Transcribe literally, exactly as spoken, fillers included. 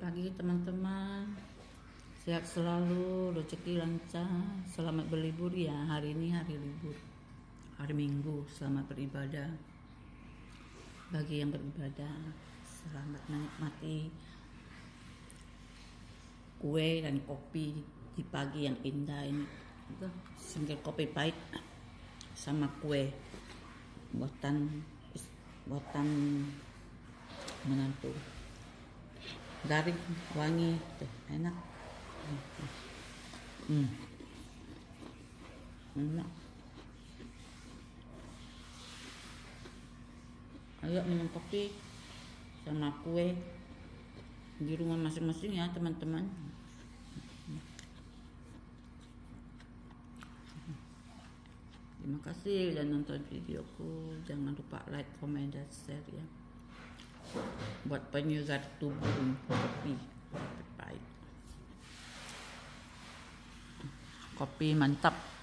pagi teman-teman, sehat selalu, rezeki lancar, selamat berlibur ya. Hari ini hari libur, hari Minggu, selamat beribadah. Bagi yang beribadah, selamat menikmati kue dan kopi di pagi yang indah ini. Itu single kopi pahit sama kue buatan buatan menantu, garing, wangi, tuh, enak. Hmm. Enak. Ayo minum kopi sama kue di rumah masing-masing ya teman-teman. Terima kasih udah nonton videoku. Jangan lupa like, comment, dan share ya. Buat penyegar tubuh kopi kopi pahit. Kopi mantap.